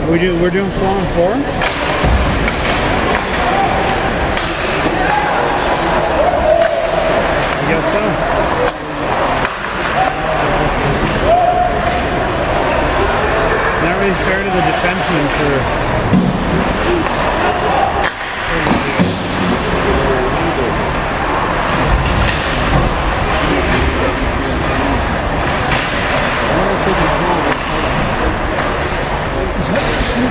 We're doing 4-on-4? I guess so. Not really fair to the defenseman for... Is that actually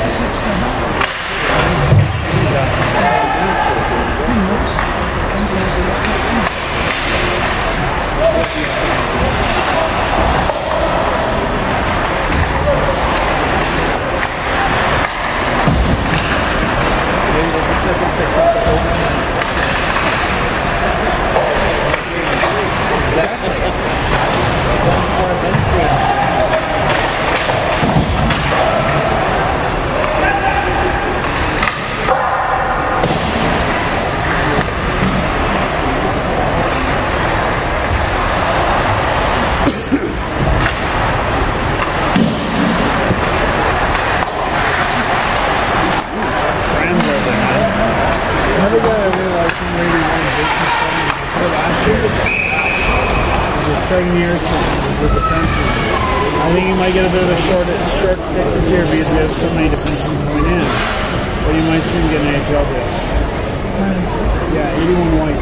7 years with defensemen. I think he might get a bit of a short stick this year because he has so many defensemen coming in. But you might see him get an NHL deal. Yeah, 81 white.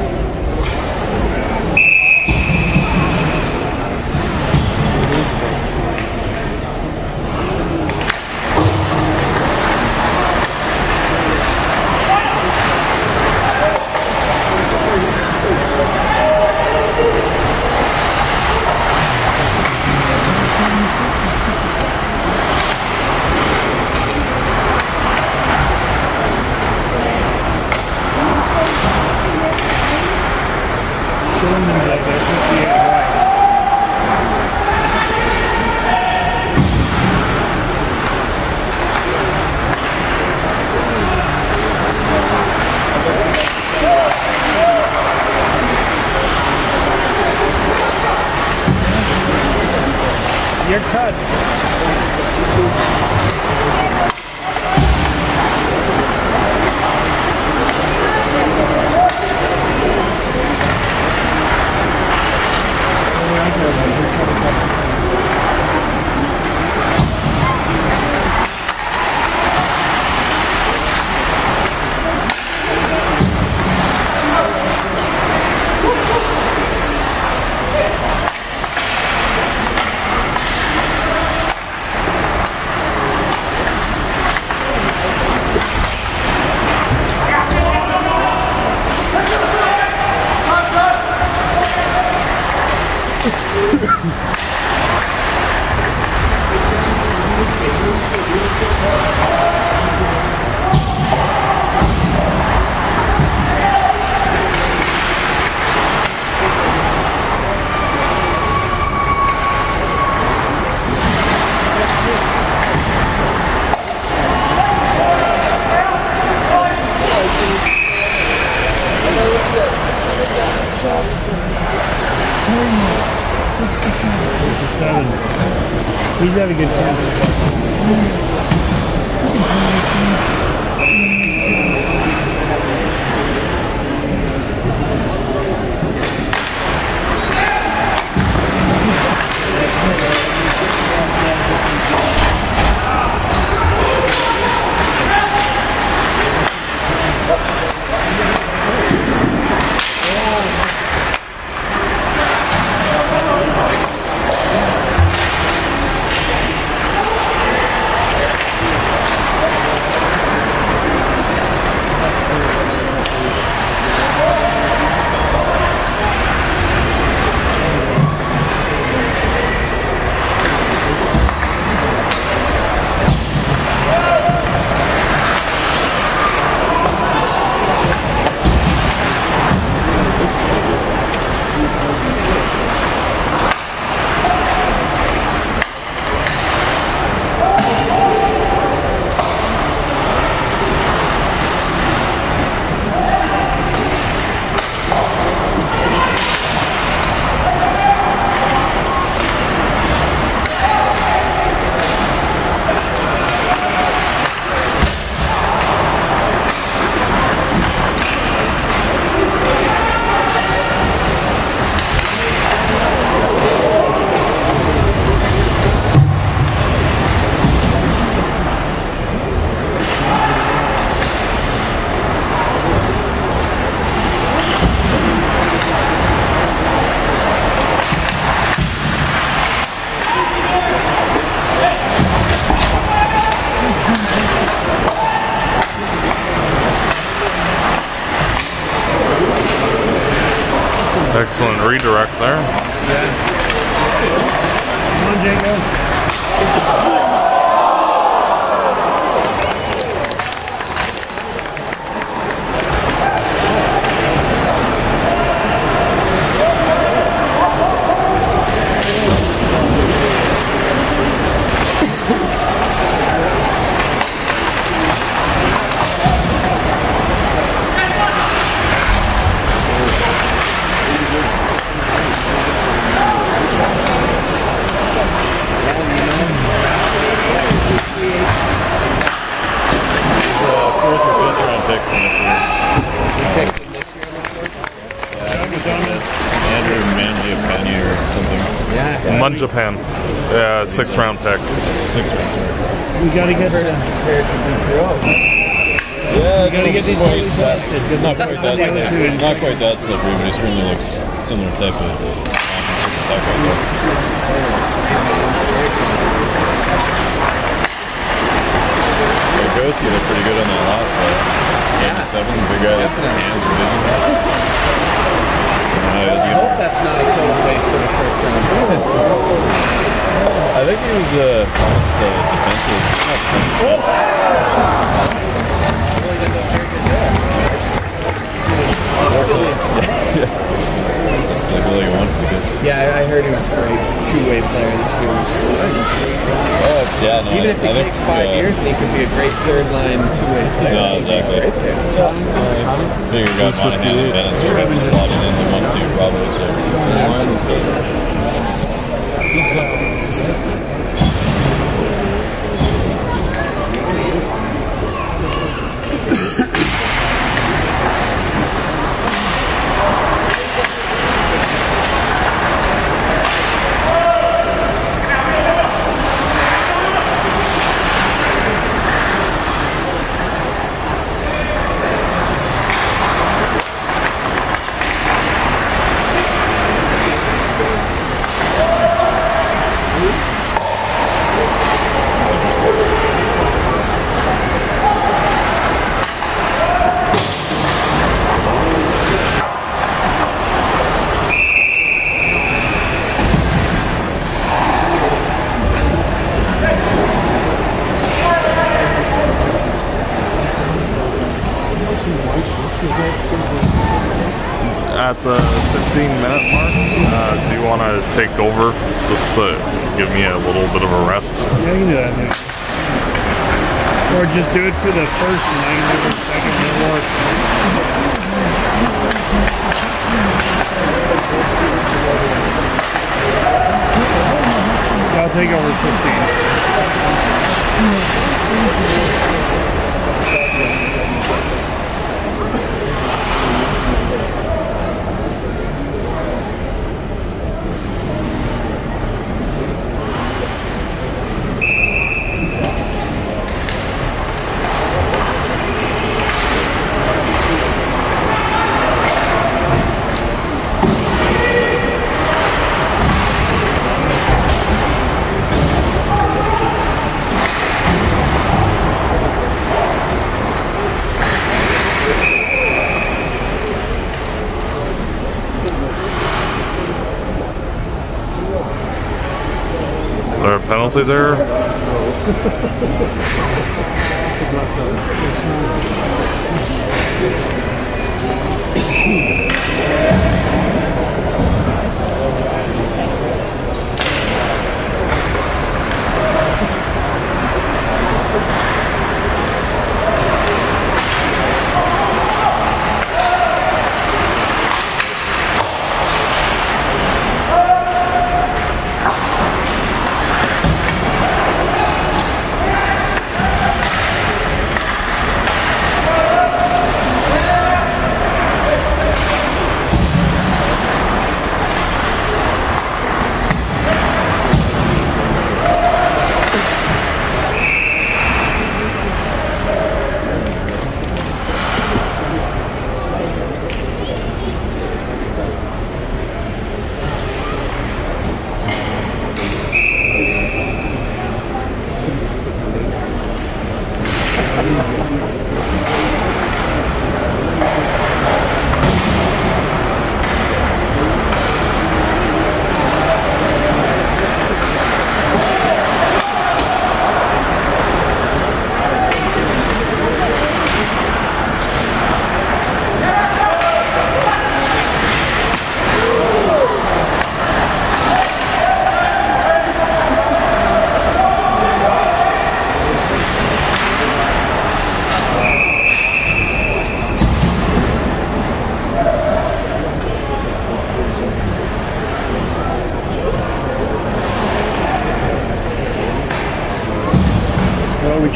You're cut. He's had a good chance. Excellent redirect there. Yeah. Come on, Jacob. Japan. Yeah, 6th round pick. 6th round. We gotta get compared to Montreal. Yeah, you gotta get these not quite that slippery. Not quite that slippery, but he certainly looks similar type of attack right there. Gosi looked pretty good on that last play. Game 7, big guy with hands and vision. I hope that's not a total waste of a first round pick. I think he was almost defensive. Really did look very good there. That's like really wanted to be good. Yeah, I heard he was a great two-way player this year, which is yeah, no, even if it takes 5 years, he could be a great third-line two-way player. No, exactly. Right there. I figured guys want to handle that and sort of slotting in the 1-2 probably. So. At the 15-minute mark, do you want to take over just to give me a little bit of a rest? Yeah, you can do that, man. Or just do it for the first and I can do the second and work. I'll take over 15. Is there a penalty there?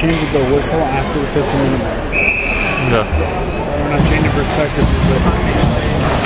change the whistle after the 15-minute mark. Yeah. So we're not changing perspective, but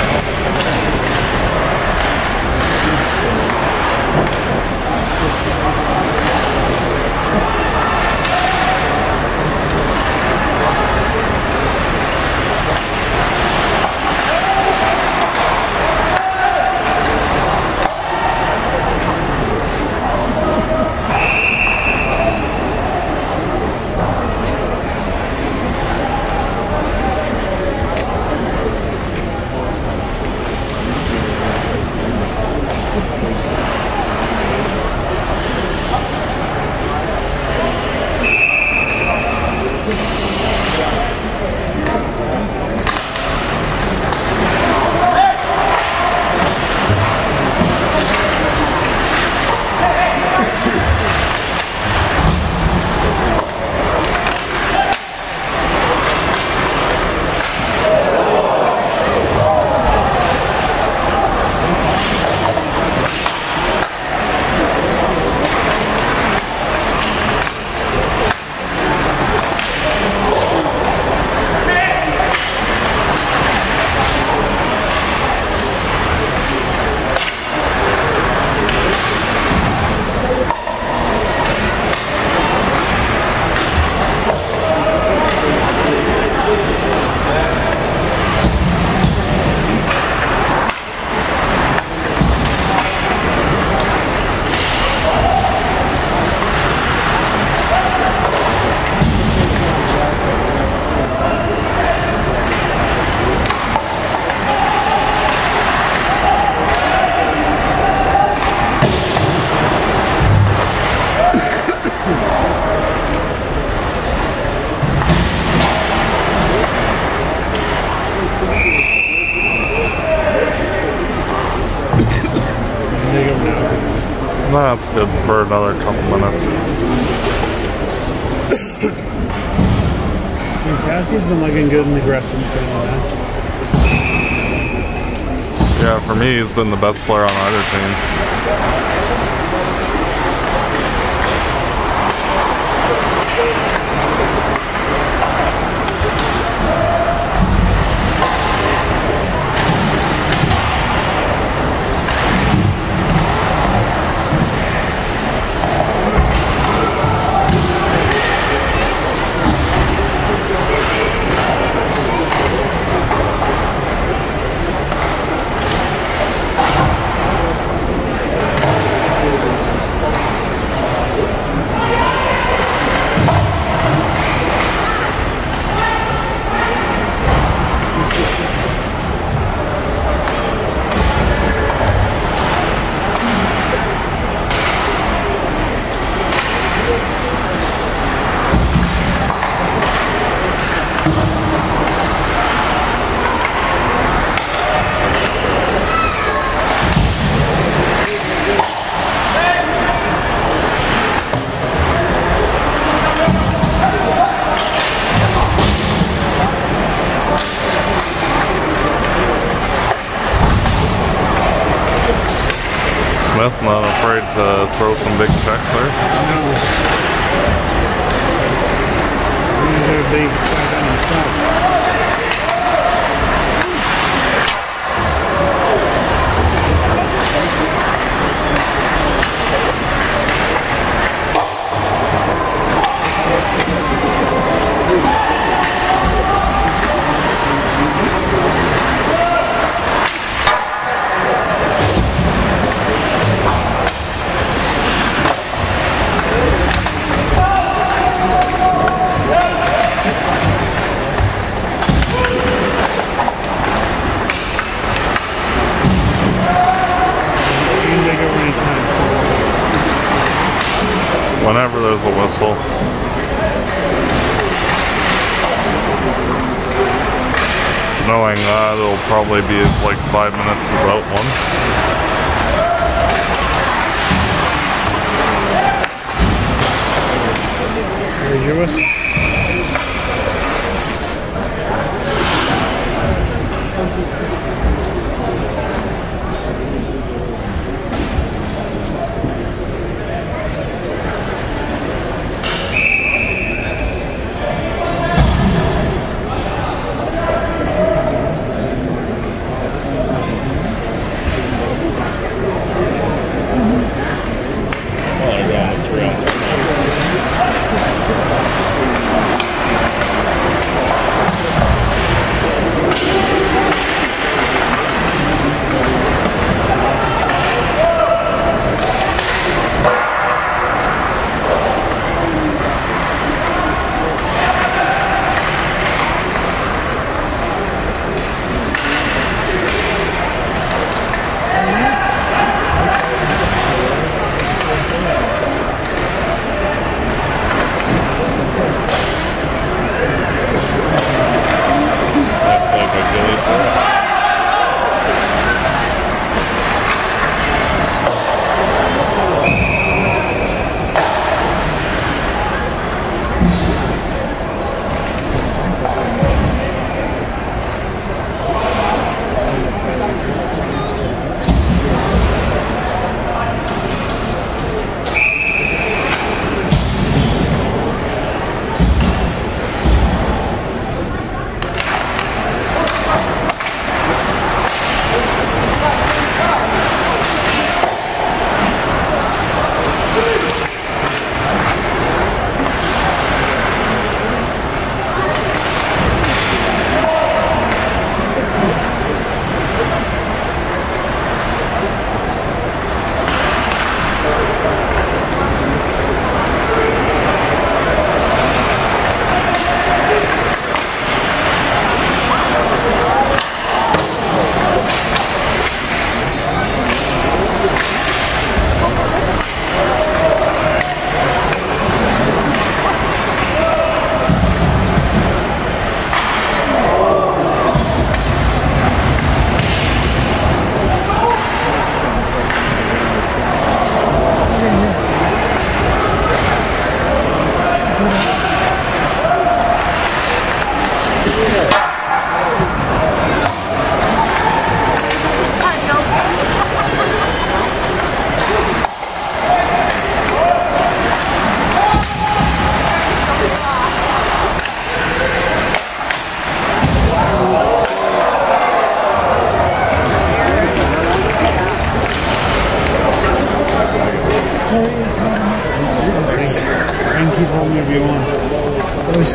That's good for another couple minutes. Caskey's been looking good and aggressive. Yeah, for me, he's been the best player on either team. Smith not afraid to throw some big checks there. No. Big check on himself. Whenever there's a whistle. Knowing that, it'll probably be like 5 minutes without one. Here's your whistle.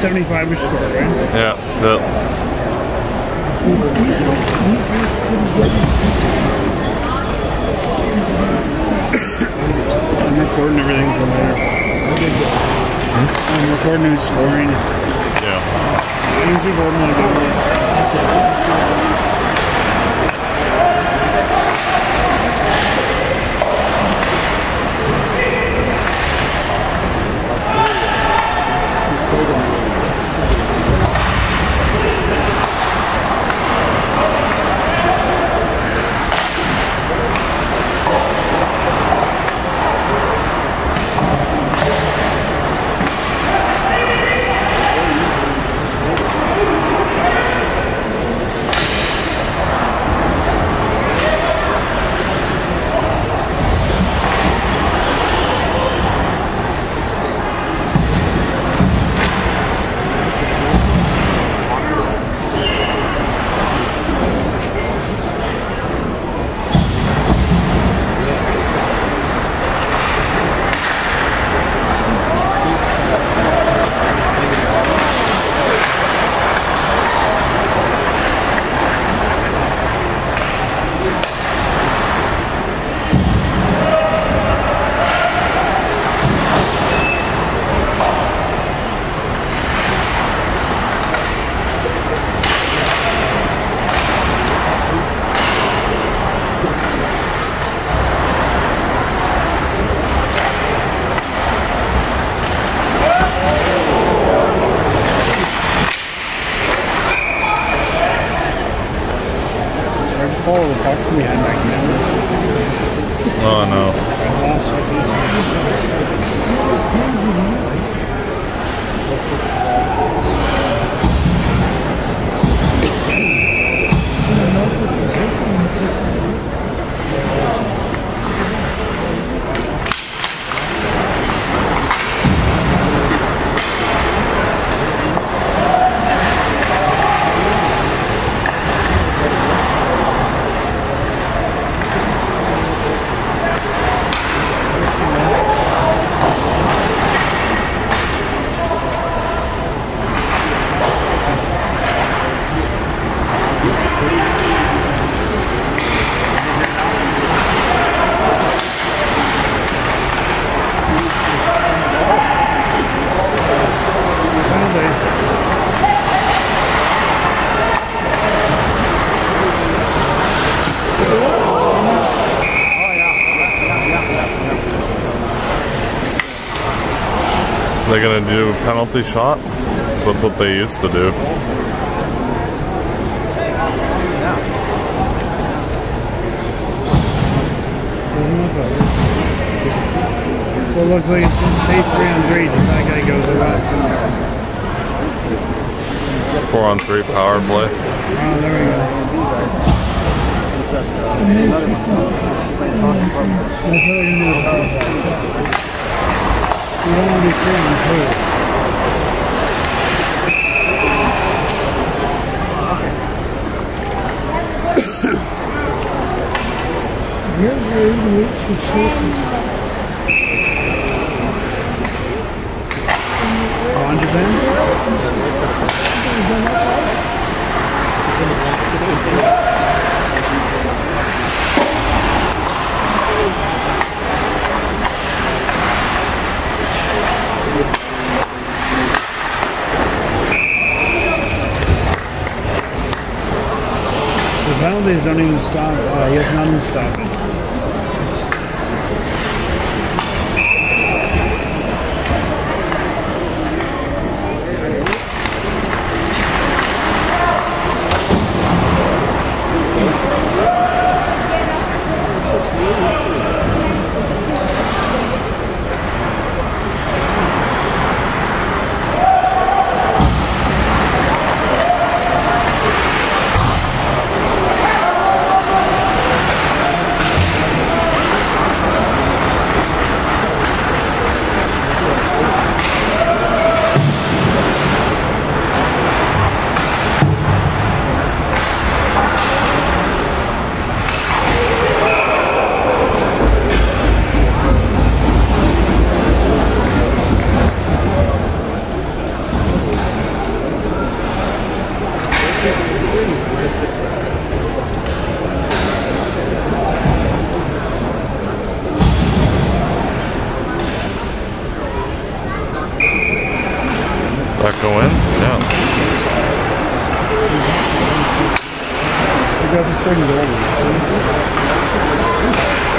75 is score, right? Yeah. Yep. I'm recording everything for later. I'm recording who's scoring. Yeah. You keep holding on to it. Follow the puck from behind back now. Oh no. They're gonna do penalty shot? So that's what they used to do. Well, it looks like it's going to stay 3-on-3 if that guy goes around. 4-on-3 power play. Oh, there we go. That's how they're going to do the power play. You don't want to be 3-on-2. You're really On Japan? So penalties don't even stop. He has nothing to stop it. certain goal, you see?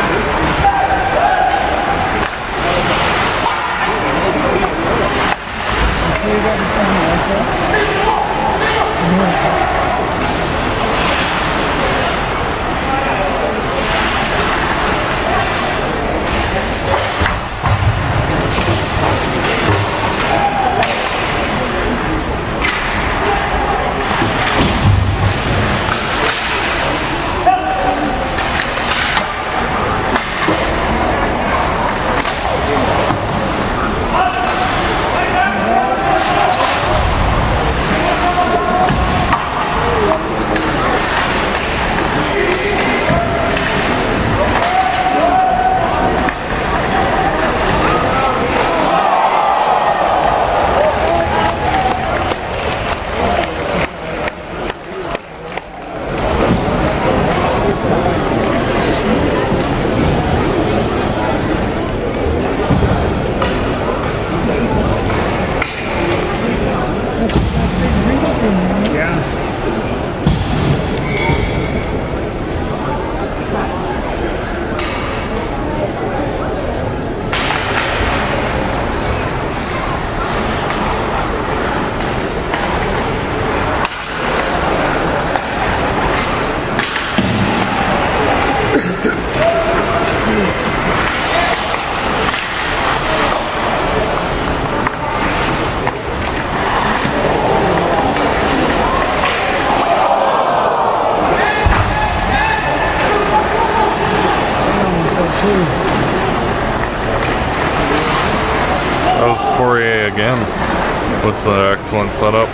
That was Poirier again with the excellent setup.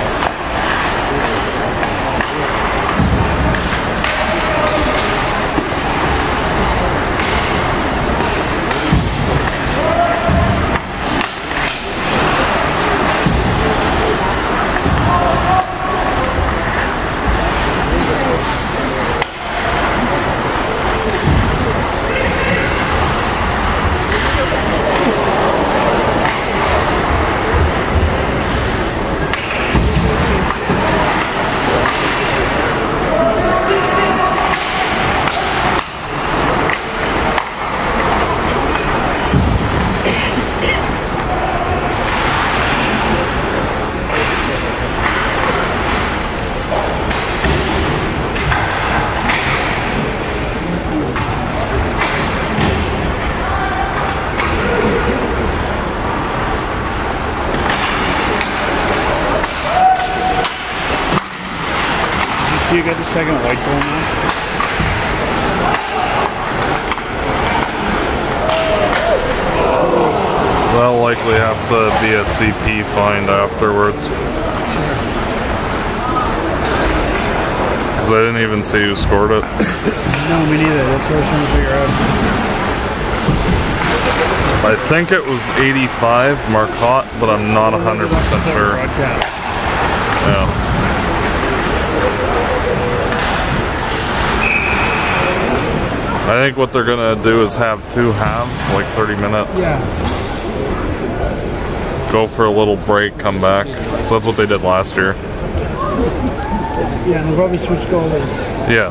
So you got the second white goal now? They'll likely have to be a CP find afterwards. Because I didn't even see who scored it. No, me neither. That's what I was trying to figure out. I think it was 85 Marcotte, but I'm not 100% sure. Yeah. I think what they're gonna do is have two halves, like 30 minutes. Yeah. Go for a little break, come back. So that's what they did last year. Yeah, and they'll probably switch goalies. Yeah.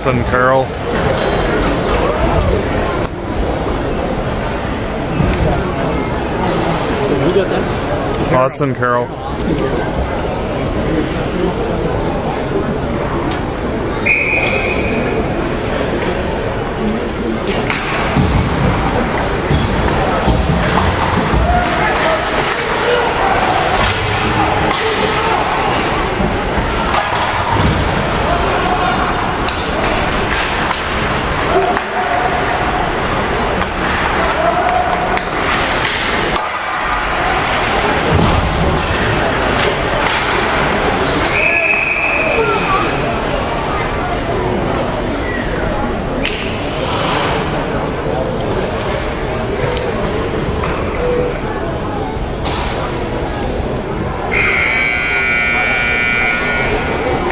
Austin Carroll. Who got that? Austin Carroll.